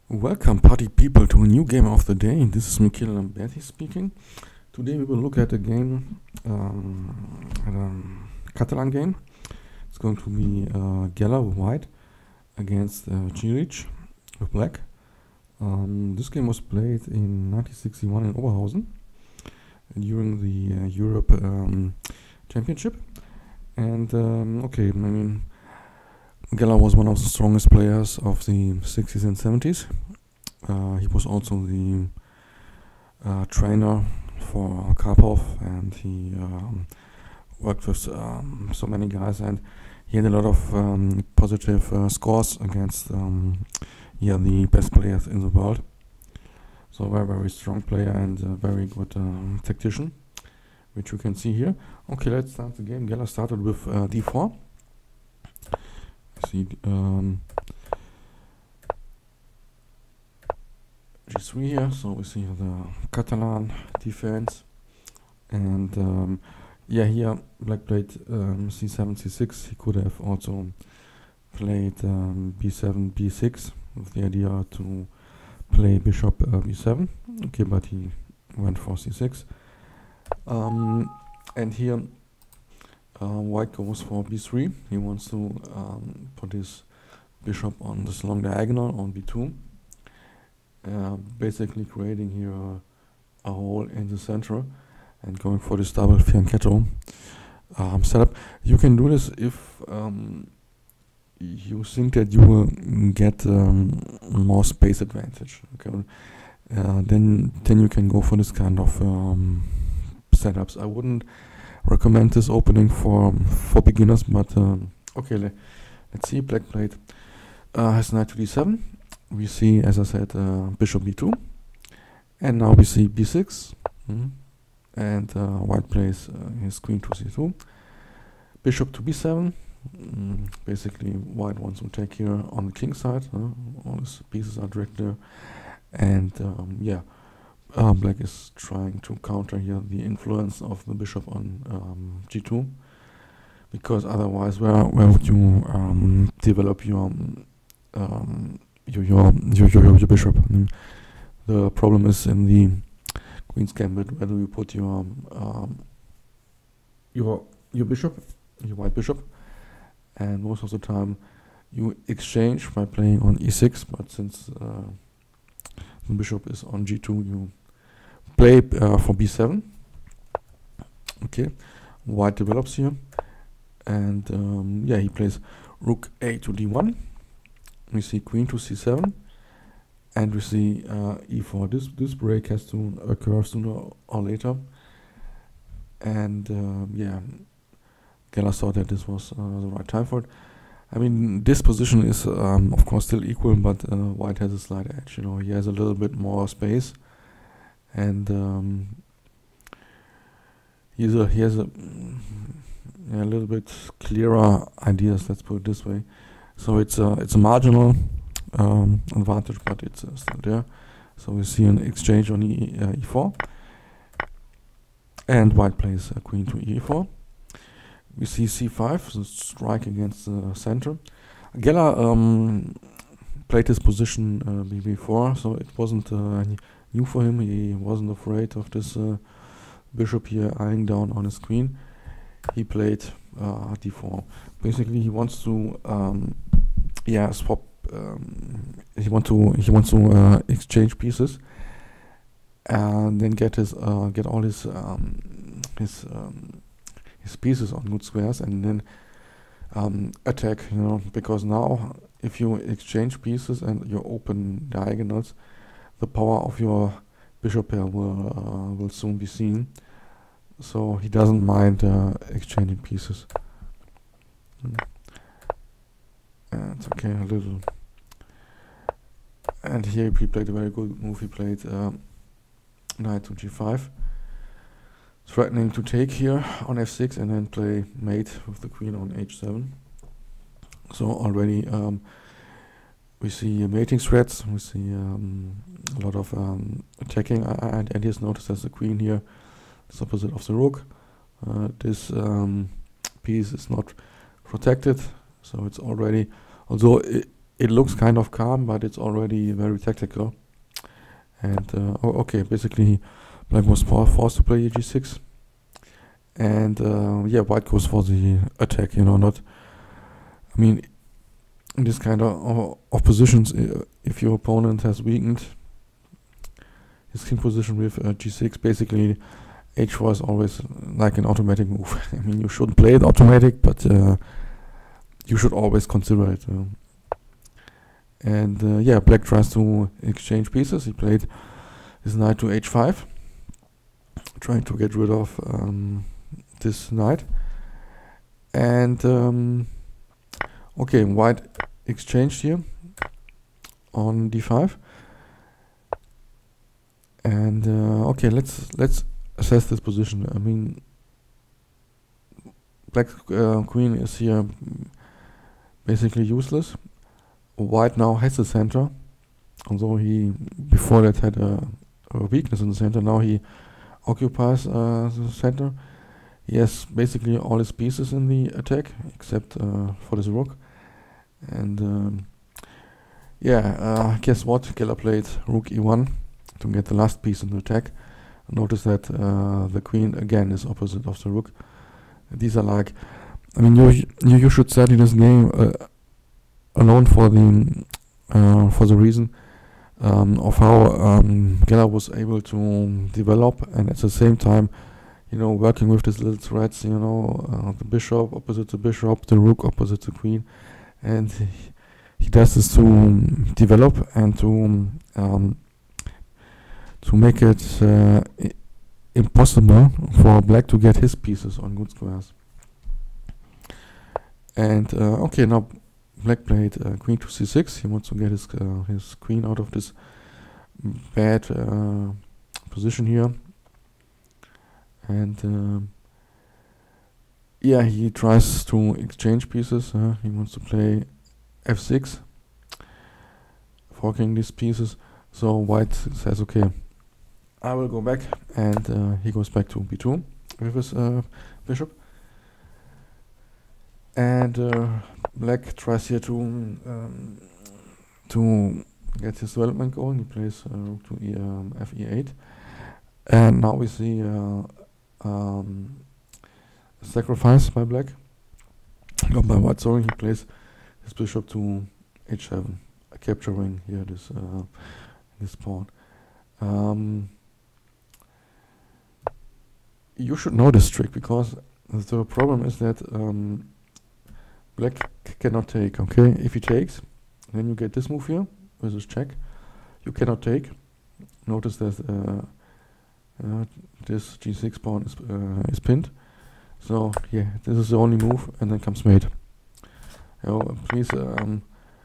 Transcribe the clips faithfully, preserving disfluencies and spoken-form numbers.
Welcome, party people, to a new game of the day. This is Michele Lamberti speaking. Today we will look at a game, um, at a Catalan game. It's going to be uh, Geller with white against uh, Ciric with black. Um, this game was played in nineteen sixty-one in Oberhausen during the uh, Europe um, Championship. And um, okay, I mean, Geller was one of the strongest players of the sixties and seventies. Uh, he was also the uh, trainer for Karpov, and he um, worked with um, so many guys, and he had a lot of um, positive uh, scores against um, yeah, the best players in the world. So a very, very strong player and a very good um, tactician, which you can see here. Okay, let's start the game. Geller started with uh, d four. See um, g three here, so we see the Catalan defense, and um, yeah, here black played um, c seven, c six. He could have also played um, b seven, b six with the idea to play bishop uh, b seven. Okay, but he went for c six. Um, and here Uh, white goes for b three. He wants to um, put his bishop on this long diagonal on b two, uh, basically creating here a, a hole in the center and going for this double fianchetto um, setup. You can do this if um, you think that you will get um, more space advantage. Okay, uh, then then you can go for this kind of um, setups. I wouldn't recommend this opening for for beginners, but um, okay, le let's see. Black played uh, has knight to d seven. We see, as I said, uh, bishop b two, and now we see b six, mm, and uh, white plays uh, his queen to c two, bishop to b seven. Mm, basically, white wants to take here on the king side. Uh, all his pieces are direct there, and um, yeah. Uh, black is trying to counter here the influence of the bishop on um, g two, because otherwise, where where would you um, develop your um, your, your your your your bishop? I mean, the problem is in the Queen's Gambit. Where do you put your um, your your bishop, your white bishop? And most of the time, you exchange by playing on e six. But since uh, the bishop is on g two, you play uh, for b seven. Okay, white develops here, and um, yeah, he plays rook a to d one. We see queen to c seven, and we see uh, e four. This this break has to occur sooner or later, and um, yeah, Geller thought that this was uh, the right time for it. I mean, this position is um, of course still equal, but uh, white has a slight edge. You know, he has a little bit more space, and um, he's a, he has a, yeah, a little bit clearer ideas. Let's put it this way. So it's a it's a marginal um, advantage, but it's uh, still there. So we see an exchange on e, uh, e four, and white plays uh, queen to e four. We see c five, so strike against the center. Geller um, played this position uh, before, so it wasn't uh, new for him. He wasn't afraid of this uh, bishop here eyeing down on his queen. He played uh, d four. Basically, he wants to, um, yeah, swap. Um, he want to he wants to uh, exchange pieces, and then get his uh, get all his um, his um, his pieces on good squares, and then um, attack, you know, because now if you exchange pieces and you open diagonals, the power of your bishop pair will uh, will soon be seen. So he doesn't mind uh, exchanging pieces. Mm. And it's okay, a little. And here he played a very good move. He played uh, knight to g five. Threatening to take here on f six and then play mate with the queen on h seven. So already um, we see uh, mating threats, we see um, a lot of um, attacking, uh, and, and he's noticed as the queen here is opposite of the rook. Uh, this um, piece is not protected, so it's already, although it, it looks kind of calm, but it's already very tactical. And uh, oh, okay, basically black was for forced to play g six, and uh, yeah, white goes for the attack. You know, not. I mean, in this kind of, of positions, uh, if your opponent has weakened his king position with uh, g six, basically h four is always like an automatic move. I mean, you shouldn't play it automatic, but uh, you should always consider it. Uh, and uh, yeah, black tries to exchange pieces. He played his knight to h five, trying to get rid of um, this knight. And um, okay, white exchanged here on d five. And uh, okay, let's let's assess this position. I mean, black uh, queen is here basically useless. White now has the center, although he before that had a, a weakness in the center. Now he occupies uh, the center. He has basically all his pieces in the attack except uh, for this rook. And um, yeah, uh, guess what? Geller played rook e one to get the last piece in the attack. Notice that uh, the queen again is opposite of the rook. These are like, I mean, you you, you should study this game uh, alone for the uh, for the reason um, of how um, Geller was able to develop, and at the same time, you know, working with these little threads. You know, uh, the bishop opposite the bishop, the rook opposite the queen, and he, he does this to um, develop and to um, to make it uh, I impossible for black to get his pieces on good squares. And uh, okay, now black played uh, queen to c six. He wants to get his uh, his queen out of this bad uh, position here. And uh, yeah, he tries to exchange pieces. Uh, he wants to play f six, forking these pieces. So white says, okay, I will go back, and uh, he goes back to b two with his uh, bishop. And uh, black tries here to um, to get his development going. He plays uh, rook to e, um, f e eight, and now we see uh, um, sacrifice by black. Not by white, sorry. He plays his bishop to h seven, uh, capturing here this uh, this pawn. Um, you should know this trick, because the problem is that um, black cannot take. Okay, if he takes, then you get this move here with this check. You cannot take. Notice that uh, uh, this g six pawn is uh, is pinned. So yeah, this is the only move, and then comes mate. You know, please um,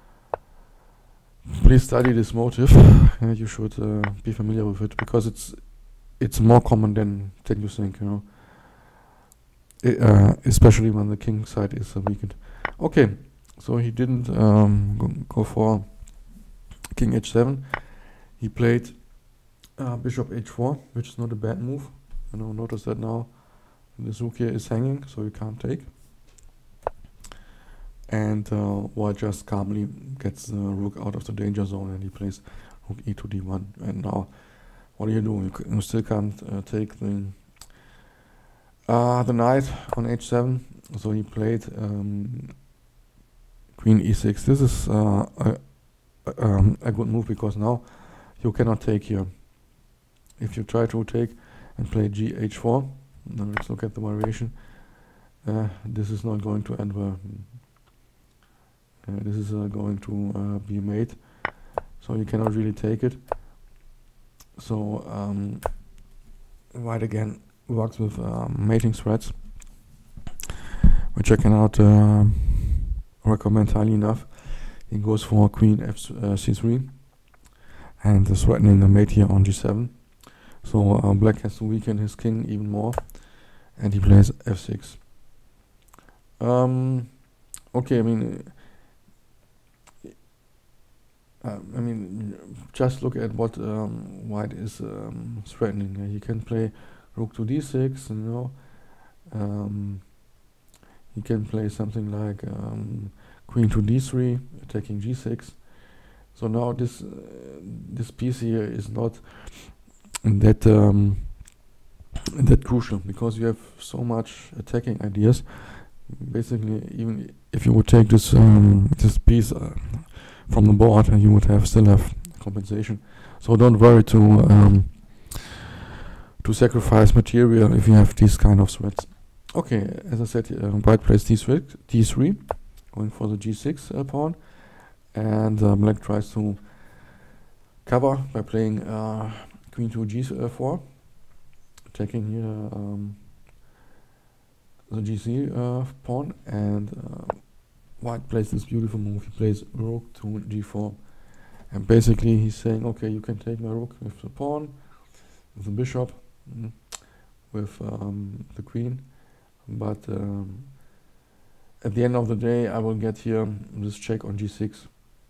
please study this motive. uh, you should uh, be familiar with it, because it's it's more common than than you think. You know, I, uh, especially when the king side is uh, weakened. Okay, so he didn't um, go, go for king h seven. He played uh, bishop h four, which is not a bad move. You know, notice that now this rook here is hanging, so you can't take. And uh, white just calmly gets the rook out of the danger zone, and he plays rook e to d one. And now, what do you do? You, c you still can't uh, take the uh, the knight on h seven. So he played um, queen e six. This is uh, a, a, um, a good move, because now you cannot take here. If you try to take and play g h four, now let's look at the variation. Uh, this is not going to end well. Uh, this is uh, going to uh, be mate, so you cannot really take it. So um, white again works with um, mating threads, which I cannot uh, recommend highly enough. He goes for queen f uh, c three, and is threatening the mate here on g seven. So uh, black has to weaken his king even more, and he plays f six. Um, okay, I mean, uh, I mean, just look at what um, white is um, threatening. Uh, he can play rook to d six, you know. Um, he can play something like um, queen to d three, attacking g six. So now this uh, this piece here is not that um, that crucial, because you have so much attacking ideas. Basically, even if you would take this um, this piece uh, from the board, uh, you would have still have compensation. So don't worry to um, to sacrifice material if you have these kind of threats. Okay, as I said, uh, white plays d three, d three, going for the g six uh, pawn, and uh, black tries to cover by playing uh, queen to g four, attacking here um, the g c uh, pawn, and uh, white plays this beautiful move. He plays rook to g four, and basically he's saying, okay, you can take my rook with the pawn, with the bishop, mm, with um, the queen, but um, at the end of the day I will get here this check on g six.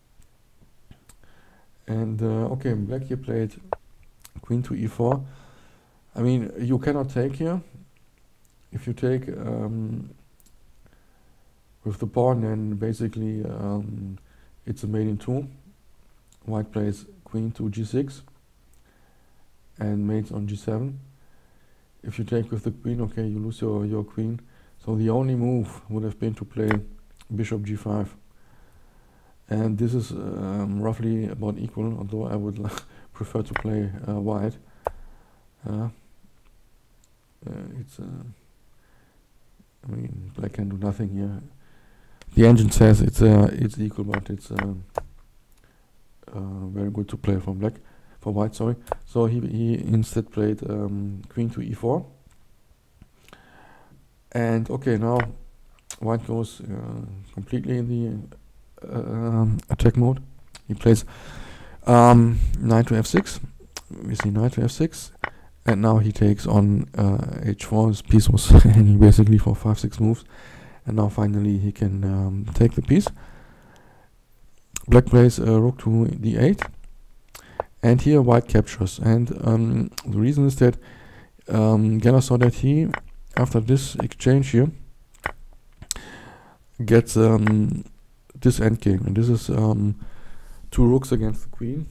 And uh, okay, black here played queen to e four. I mean, you cannot take here. If you take um, with the pawn, then basically um, it's a mate in two. White plays queen to g six and mates on g seven. If you take with the queen, okay, you lose your, your queen. So the only move would have been to play bishop g five. And this is um, roughly about equal, although I would prefer to play uh, white. Uh, uh, it's, uh, I mean, black can do nothing here. The engine says it's uh, it's equal, but it's uh, uh, very good to play for black, for white. Sorry. So he he instead played um, queen to e four. And okay, now white goes uh, completely in the uh, um, attack mode. He plays um, knight to f six. We see knight to f six, and now he takes on uh, h four. His piece was hanging basically for five six moves, and now finally he can um, take the piece. Black plays uh, rook to d eight, and here white captures. And um, the reason is that um, Geller saw that he, after this exchange here, gets um, this endgame, and this is um, two rooks against the queen.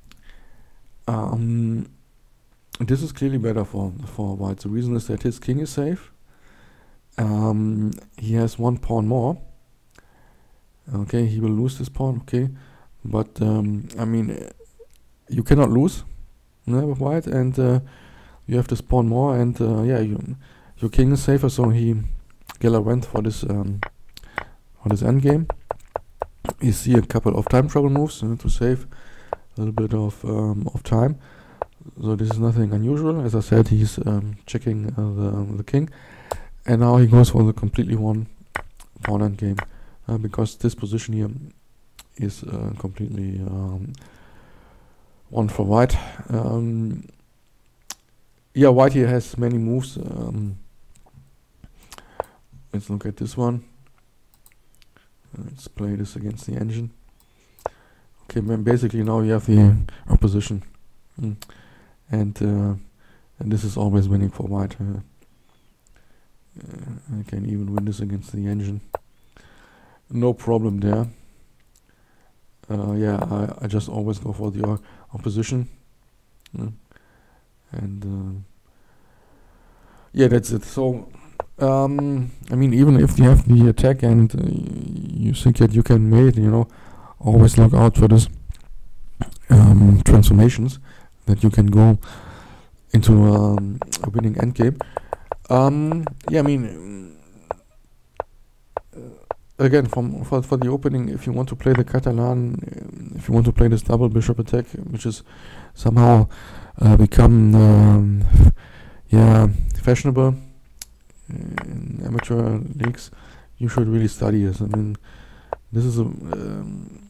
Um, this is clearly better for for white. The reason is that his king is safe. Um, he has one pawn more. Okay, he will lose this pawn. Okay, but um, I mean, you cannot lose, no, with white, and uh, you have this pawn more, and uh, yeah, you, your king is safer. So he Geller went for this um, for this endgame. You see a couple of time travel moves uh, to save a little bit of um, of time. So this is nothing unusual. As I said, he's um, checking uh, the the king, and now he goes for the completely one pawn endgame uh, because this position here is uh, completely um, one for white. Um, yeah, white here has many moves. Um, let's look at this one. Let's play this against the engine. Okay, man, basically now you have the opposition, mm. and uh, and this is always winning for white. Uh, uh, I can even win this against the engine, no problem there. Uh, yeah, I, I just always go for the o opposition, mm. and uh, yeah, that's it. So. Um, I mean, even if you have the attack and uh, you think that you can mate, you know, always look out for this um, transformations that you can go into um, a winning endgame. Um, yeah, I mean, uh, again, from for, for the opening, if you want to play the Catalan, uh, if you want to play this double bishop attack, which is somehow uh, become um, yeah fashionable in amateur leagues, you should really study this. I mean, this is a um,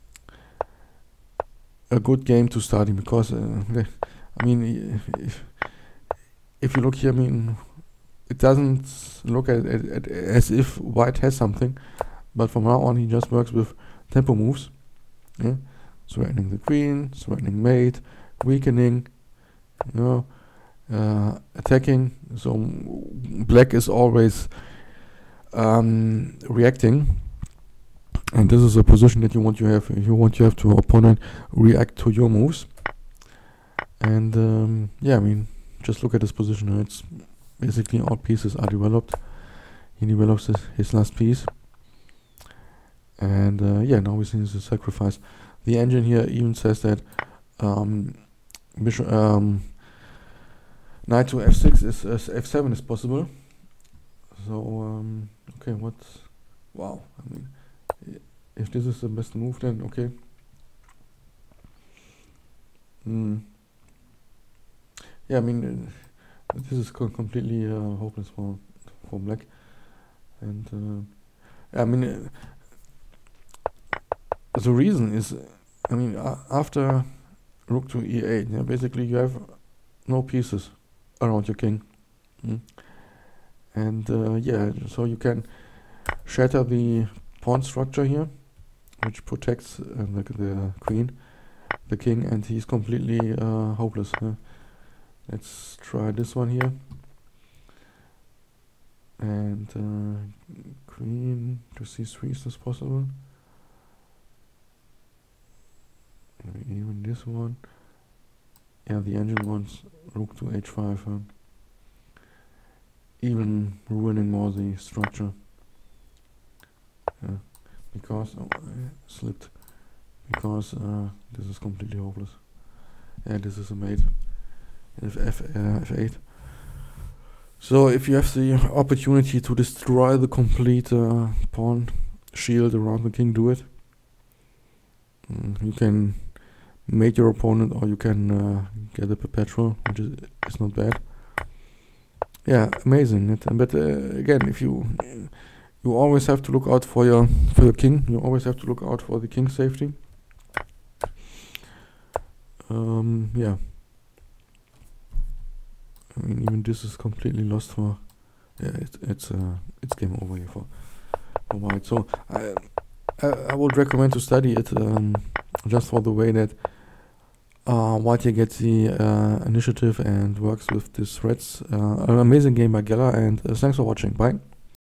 a good game to study because uh, I mean, if, if you look here, I mean, it doesn't look at, at, at as if white has something, but from now on he just works with tempo moves, yeah, threatening the queen, threatening mate, weakening, you know. Uh, attacking. So black is always um, reacting And this is a position that you want to have. You want to have to opponent react to your moves. And um, yeah, I mean, just look at this position here. It's basically all pieces are developed. He develops his, his last piece. And uh, yeah, now we see the sacrifice. The engine here even says that um, bishop, um, knight to f six is uh, f seven is possible. So um, okay, what? Wow, I mean, if this is the best move, then okay. Mm. Yeah, I mean, uh, this is co completely uh, hopeless for for black, and uh, I mean, uh, the reason is, I mean, uh, after rook to e eight, yeah, basically you have no pieces around your king, mm. and uh, yeah, so you can shatter the pawn structure here, which protects uh, the, the queen, the king, and he's completely uh, hopeless. Yeah. Let's try this one here, and uh, queen to c three, is this possible? Maybe even this one. Yeah, the engine wants rook to h five, huh? Even ruining more the structure. Yeah, because oh, I slipped. Because uh, this is completely hopeless. Yeah, this is a mate. F F uh, f eight. So if you have the opportunity to destroy the complete uh, pawn shield around the king, do it. Mm, you can mate your opponent, or you can uh, get a perpetual, which is, is not bad. Yeah, amazing. It, but uh, again, if you you always have to look out for your for your king. You always have to look out for the king's safety. Um, yeah. I mean, even this is completely lost for. Yeah, it, it's uh, it's game over here for, for white. So I, I I would recommend to study it um, just for the way that uh, white here gets the uh, initiative and works with these threats. Uh, an amazing game by Geller, and uh, thanks for watching. Bye.